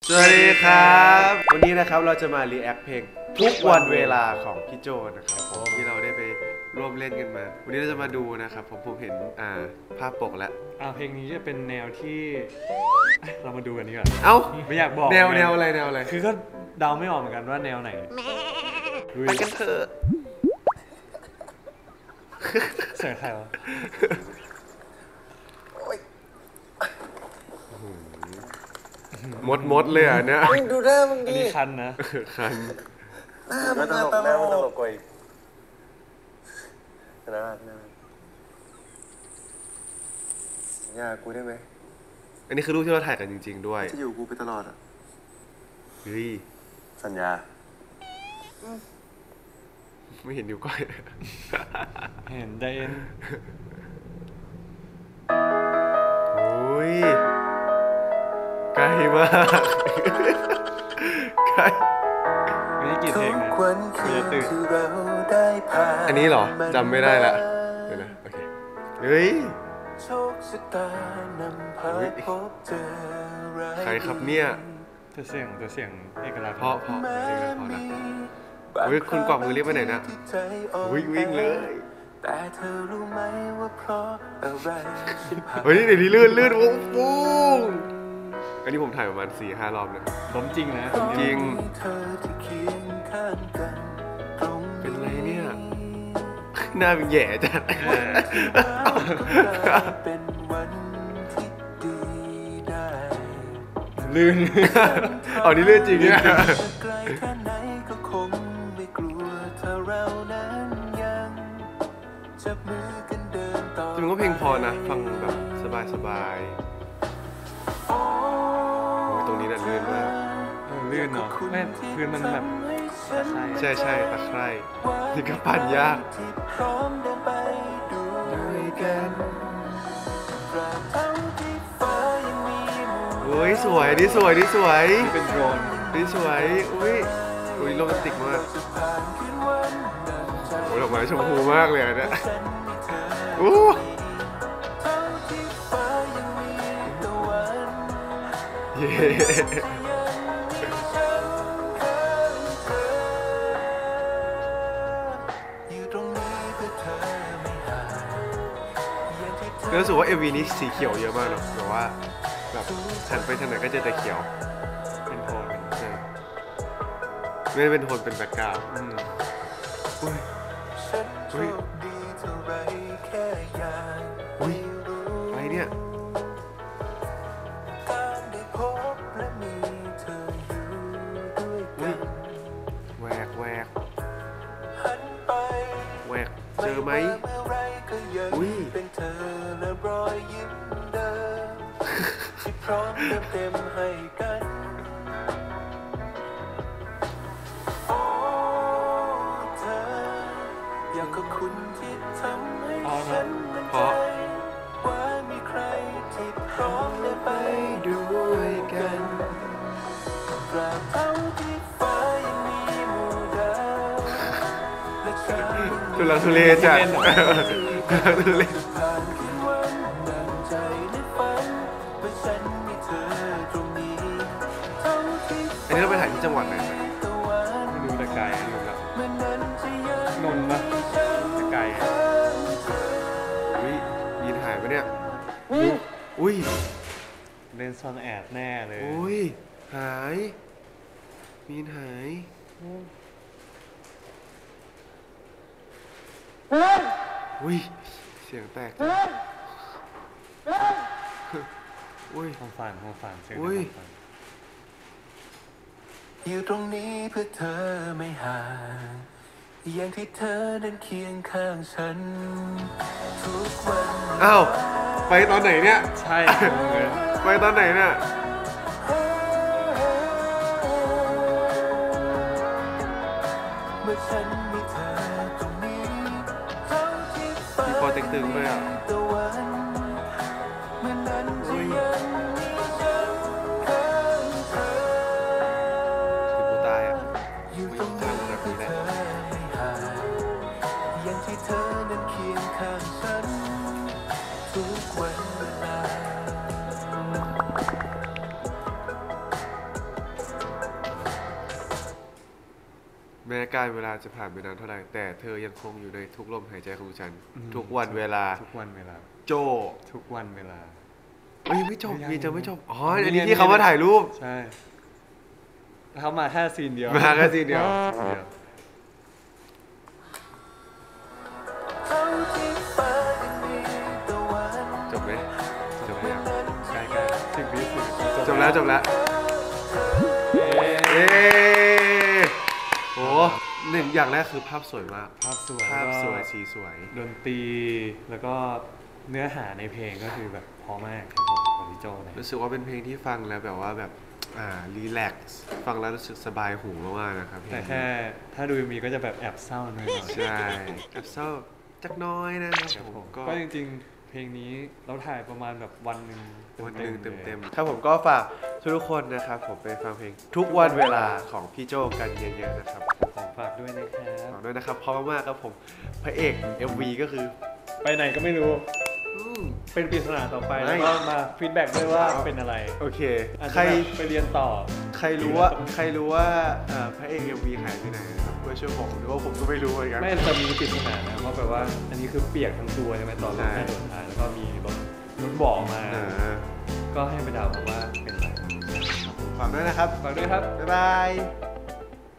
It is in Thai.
สวัสดีครับวันนี้นะครับเราจะมารีแอคเพลงทุกวันเวลาของพี่โจนะครับผมที่เราได้ไปร่วมเล่นกันมาวันนี้เราจะมาดูนะครับผมเห็นภาพปกแล้วเพลงนี้จะเป็นแนวที่เรามาดูกันดีกว่าเอ้าไม่อยากบอกแนวอะไรคือก็เดาไม่ออกเหมือนกันว่าแนวไหนไปกันเถอะเสียงใครวะมดเลยอ่ะเนี่ยดูหน้ามึงดิอันนี้คันนะคันหน้ามึงตลกหน้ามึงตลกกว่าอีกนะอย่ากูได้ไหมอันนี้คือรูปที่เราถ่ายกันจริงๆด้วยจะอยู่กูไปตลอดอ่ะเฮ้ยสัญญาไม่เห็นนิ้วก้อยเห็นไดเอ็นโอ้ยไกลมากไกลไม่ได้กี่เพลงนะจะตื่นอันนี้เหรอจำไม่ได้ละเดี๋ยวนะโอเคเฮ้ยใครครับเนี่ยตัวเสียงเอกลักษณ์เพราะนะเฮ้ยคุณกวักมือเรียกไปไหนนะวิ่งเลยแต่เธอรู้ไหมว่าเพราะอะไรเฮ้ยเดี๋ยวนี้ลื่นปุ้งอันนี้ผมถ่ายประมาณ 4-5 รอบนะผมจริงนะจริงเป็นไรเนี่ยหน้าเป็นแย่จัดลื่นอ๋อนี่ลื่นจริงเนี่ยจริงก็เพลงพอนะฟังแบบสบายโอ้ยตรงนี้น่ะลื่นมากลื่นเนาะแม่พื้นมันแบบใช่ตะไคร่นี่ก็ปั่นยากโอ้ยสวยดิสวยเป็นโดรนดิสวยอุ้ยโรแมนติกมากโอ้ยดอกไม้ชมพูมากเลยเนี่ยโอ้เย้รู้สึกว่า MV นี้สีเขียวเยอะมากเนาะแบบว่าแบบหันไปทางไหนก็เจอแต่เขียวเป็นโทนไม่ได้เป็นโทนเป็นแบ็คกราวด์อุ้ยอะไรเนี่ยแหวกเจอไหมอุ้ยเพราะด้วยกันทุลักทุเลจัดทุเลอันนี้เราไปถ่ายที่จังหวัดไหนไม่รู้แต่ไกลอยู่แล้วนนท์ปะแต่ไกลมีถ่ายปะเนี่ยอุ้ยเล่นซ่อนแอบแน่เลยอุ้ยหายมีนหายอุ้ยเสียงแตกอุ้ยห้องฝันเสียงอยู่ตรงนี้เพื่อเธอไม่ห่างอย่างที่เธอเดินเคียงข้างฉันทุกวันอ้าวไปตอนไหนเนี่ยใช่ไปตอนไหนเนี่ยเมื่อฉันมีเธอตรงนี้มีพอเต็งตึงด้วยอ่ะแม้การเวลาจะผ่านไปนานเท่าไหร่แต่เธอยังคงอยู่ในทุกลมหายใจของฉัน ทุกวันเวลาทุกวันเวลาโจทุกวันเวลาเอ้ยไม่จบยังยังจะไม่จบอ๋อนี่อันนี้ไงที่เขามาถ่ายรูปใช่เขามาแค่ซีนเดียวมาแค่ซีนเดียวซีนเดียวจบไหมจบไหมยังใกล้ๆถึงวิสุดจบแล้วจบแล้วเย้เย้โอ้หนึ่งอย่างแรกคือภาพสวยมากภาพสวยภาพสวยแล้วก็สีสวยดนตรีแล้วก็เนื้อหาในเพลงก็คือแบบเพอมากครับผมของพี่โจนะรู้สึกว่าเป็นเพลงที่ฟังแล้วแบบว่าแบบรีแลกซ์ฟังแล้วรู้สึกสบายหูมากๆนะครับแต่แค่ถ้าดูมีก็จะแบบแอบเศร้าหน่อยๆใช่แอบเศร้าจักหน้อยนะครับครับผผม มก็ก็จริงๆ เพลงนี้เราถ่ายประมาณแบบวันหนึ่งวันหนึ่งๆลยเต็มๆครับผมก็ฝากทุกคนนะครับผมไปฟังเพลงทุกวันเวลาของพี่โจกันเยอะๆนะครับของฝากด้วยนะครับฝากด้วยนะครับเพราะมากๆครับผมพระเอก MV ก็คือไปไหนก็ไม่รู้ เป็นปริศนาต่อไปไม่แล้วก็มาฟีดแบ็กด้วยว่าเป็นอะไรโอเคอาจใคจะรแบบไปเรียนต่อใครรู้ว่าพระเอก MV หายไปไหนนะครับเพื่อช่วยบอกหรือว่าผมก็ไม่รู้เหมือนกันไม่จะมีปริศนานะเพราะแบบว่าอันนี้คือเปียกทั้งตัวใช่ไหมตอนรถใช่แม่โดนทายแล้วก็มีรถบ่อมาอ่าก็ให้ไปเดาว่าเป็นอะไรฝากด้วยนะครับฝากด้วยครับบ๊ายบาย